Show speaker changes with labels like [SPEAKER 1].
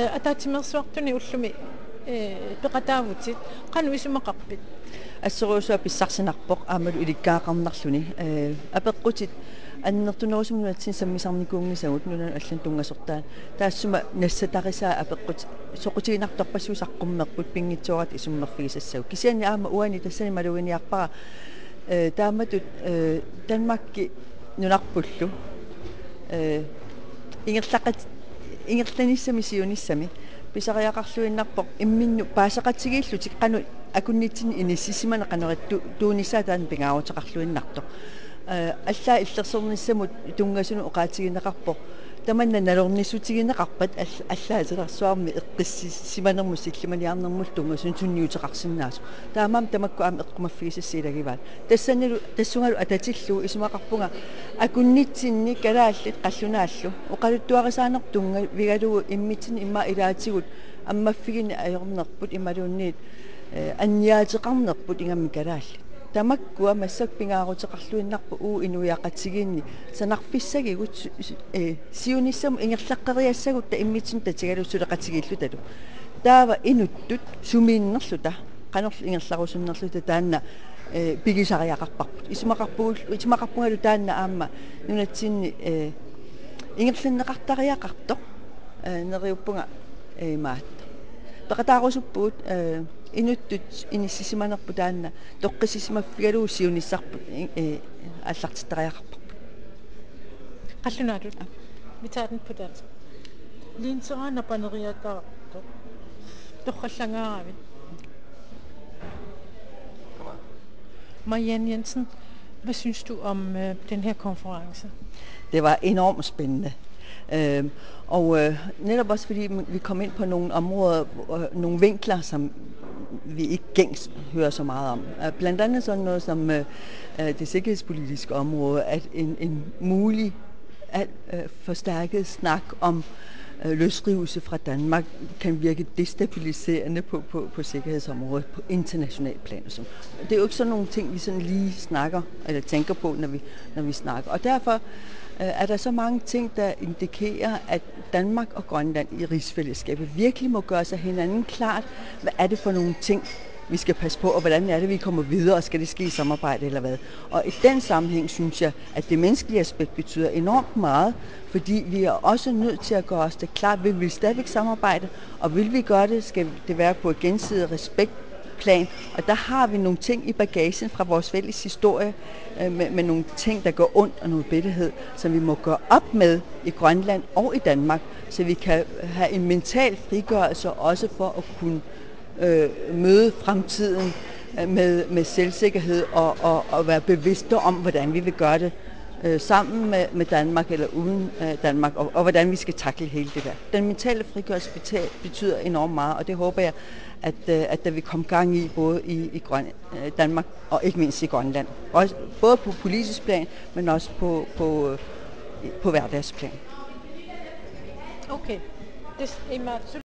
[SPEAKER 1] Атаатимерсуартуни уллуми пеқатаавутит қану исумақарпит
[SPEAKER 2] ассеруусуа писсарсинарпоқ аамалу иликкаақарнарлуни апеққутит аннертунерусумнуатсин саммисарникуунгисагут нунан аллан тунгасортаа таассума нассатарисаа апеққут соқутигинарторпассуусаққуммерпут пингитсуарат исуммерфигисассагу кисиани аама уани тассани малугиниарпара тааматут Данмарки нунарпуллу ингерланиссами сиуниссами писариақарлуиннарпоқ имминну паасақатсигииллутик қану акуннитсини иниссисимана қанерат туунисаа таан пингааутеқарлуиннарто аллаа иллерсерниссамут тунгасуну оқаатигинеқарпоқ таманна налорнисутигинеқарпат аллаателерсуарми эққиссиманермус силлиманиарнермул тунгасун сунниутеқарсинаасу таамаам тамакку аама эққумаффигисассиилагиваат тассунгалу ататиллу исумақарпунга акуннитсинни калааллит қаллунааллу оқалуттуарисаанер тунга вигалугу иммитсини имма илаатигут аммаффигини аёрнерпут ималуунниит анниаатеқарнерпут ингамми калаалли тамаккуа массак пингаарутеқарлуиннарпу инуяақатсигиинни санарфиссагигут сиуниссам ингерлаққериассагутта иммитсин татигалуссулеқатигииллуталу таава инуттут сумииннерлута қанерлу ингерларусуннерлута таанна пигисариақарпарпут исумақарпунгалу таанна аама нунатсинни ингерлиннеқартариақарто нериуппунга маат пеқатаарусуппуут инуттут иниссисиманерпу таанна тоққисисимаффигалуу сиуниссарпут аллартиттариақарпарпут
[SPEAKER 1] қаллунаалут витаатен på dansk линсераана панериатаарто торхаллангааравит Marianne Jensen, hvad synes du om den her konference?
[SPEAKER 2] Det var enormt spændende. Og netop også fordi vi kom ind på nogle områder, nogle vinkler, som vi ikke gængs hører så meget om. Blandt andet sådan noget som det sikkerhedspolitiske område, at en mulig forstærket snak om løsrivelse fra Danmark kan virke destabiliserende på sikkerhedsområdet på international plan. Det er jo ikke sådan nogle ting, vi sådan lige snakker eller tænker på, når vi snakker. Og derfor er der så mange ting, der indikerer, at Danmark og Grønland i rigsfællesskabet virkelig må gøre sig hinanden klart, hvad er det for nogle ting, vi skal passe på, og hvordan er det, vi kommer videre, og skal det ske i samarbejde eller hvad. Og i den sammenhæng synes jeg, at det menneskelige aspekt betyder enormt meget, fordi vi er også nødt til at gøre os det klart, vil vi stadigvæk samarbejde, og vil vi gøre det, skal det være på et gensidigt respektplan. Og der har vi nogle ting i bagagen fra vores fælles historie, med nogle ting, der går ondt og noget bitterhed, som vi må gøre op med i Grønland og i Danmark, så vi kan have en mental frigørelse også for at kunne møde fremtiden med selvsikkerhed og være bevidste om, hvordan vi vil gøre det sammen med Danmark eller uden Danmark, og hvordan vi skal takle hele det der. Den mentale frigørelse betyder enormt meget, og det håber jeg, at der vil komme gang i både i Danmark og ikke mindst i Grønland. Også, både på politisk plan, men også på hverdagsplan.
[SPEAKER 1] Okay.